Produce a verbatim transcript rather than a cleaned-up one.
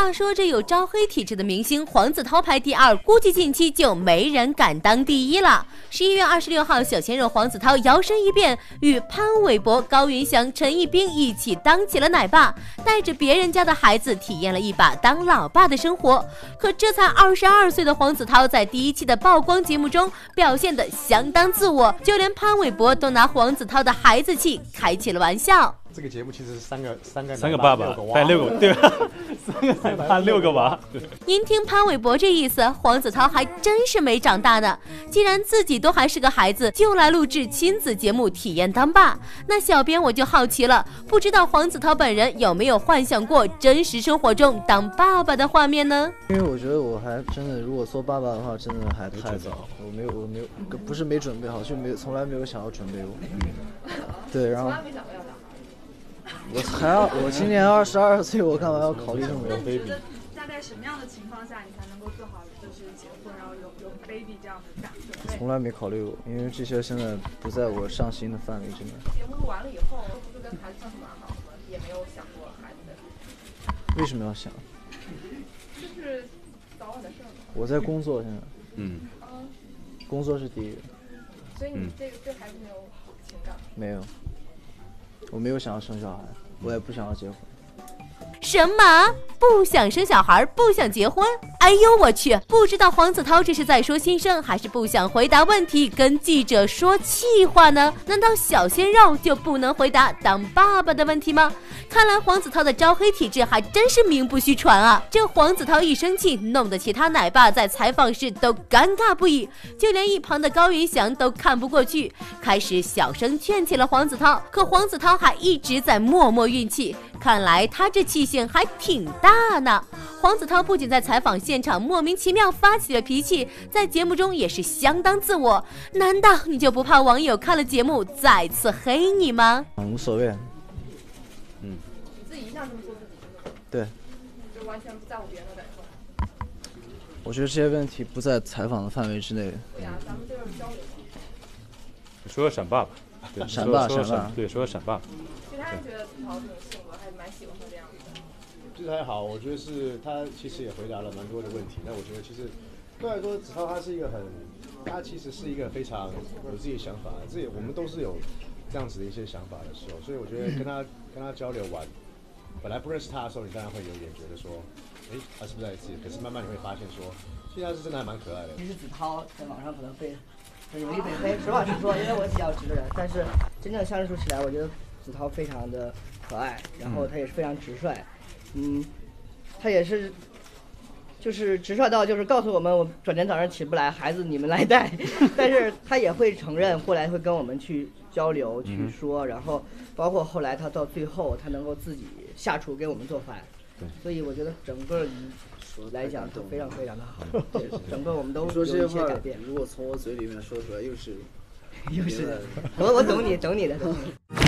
话说，这有招黑体质的明星黄子韬排第二，估计近期就没人敢当第一了。十一月二十六号，小鲜肉黄子韬摇身一变，与潘玮柏、高云翔、陈一冰一起当起了奶爸，带着别人家的孩子体验了一把当老爸的生活。可这才二十二岁的黄子韬，在第一期的曝光节目中表现得相当自我，就连潘玮柏都拿黄子韬的孩子气开起了玩笑。 这个节目其实是三个三个三个爸爸带六个，对吧？三个奶爸六个娃。 您听潘玮柏这意思，黄子韬还真是没长大呢。既然自己都还是个孩子，就来录制亲子节目体验当爸，那小编我就好奇了，不知道黄子韬本人有没有幻想过真实生活中当爸爸的画面呢？ 因为我觉得我还真的，如果做爸爸的话，真的还太早，我没有，我没有，不是没准备好，就没有，从来没有想要准备过。嗯，对，然后。我才要，我今年二十二岁，我干嘛要考虑这么多 baby？ 大概什么样的情况下你才能够做好就是结婚，然后有有 baby 这样的感觉？ 从来没考虑过，因为这些现在不在我上心的范围之内。 节目录完了以后，不是跟孩子相处蛮好的，也没有想过孩子的事情。 为什么要想？ 就是早晚的事儿嘛。 我在工作现在。 嗯。 工作是第一。 所以你这个对孩子没有情感？ 没有。我没有想要生小孩，我也不想要结婚。 什么？不想生小孩，不想结婚？哎呦我去！不知道黄子韬这是在说心声，还是不想回答问题，跟记者说气话呢？难道小鲜肉就不能回答当爸爸的问题吗？看来黄子韬的招黑体质还真是名不虚传啊！这黄子韬一生气，弄得其他奶爸在采访时都尴尬不已，就连一旁的高云翔都看不过去，开始小声劝起了黄子韬。可黄子韬还一直在默默运气，看来他这气性还挺大呢。黄子韬不仅在采访现场莫名其妙发起了脾气，在节目中也是相当自我。难道你就不怕网友看了节目再次黑你吗？ 嗯，无所谓。 嗯， 你自己一向这么做自己是吗？ 对， 就完全不在乎别人的感受。 我觉得这些问题不在采访的范围之内。 对呀、啊，咱们这是交流。 说说闪爸爸，对， 闪爸，闪爸， 对，说说闪爸。 其他人觉得子韬这种性格还蛮喜欢他这样子的。 其实还好，我觉得是他其实也回答了蛮多的问题。那我觉得其实对我来说，子韬他是一个很，他其实是一个非常有自己想法的，自己我们都是有这样子的一些想法的时候，所以我觉得跟他跟他交流完，本来不认识他的时候，你当然会有一点觉得说，哎，他是不是在自己？可是慢慢你会发现说，其实他是真的还蛮可爱的。 其实子韬在网上可能被容易被黑，实话实说，因为我比较直的人，但是真正相处起来，我觉得子韬非常的可爱，然后他也是非常直率，嗯，他也是就是直率到就是告诉我们，我转天早上起不来，孩子你们来带，但是他也会承认，后来会跟我们去交流去说，然后包括后来他到最后他能够自己下厨给我们做饭，所以我觉得整个来讲都非常非常的好，整个我们都有一些改变。 如果从我嘴里面说出来，又是又是我我懂你懂你的懂你。